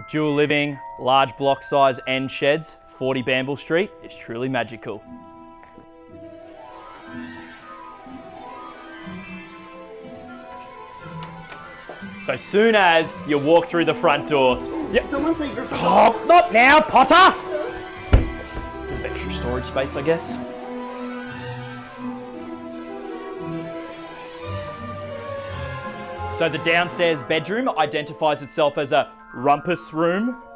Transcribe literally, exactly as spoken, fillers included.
With dual living, large block size end sheds, forty Bambil Street is truly magical. So soon as you walk through the front door, yep. Someone say Griffin. Oh, not now, Potter! Bit of extra storage space, I guess. So the downstairs bedroom identifies itself as a rumpus room.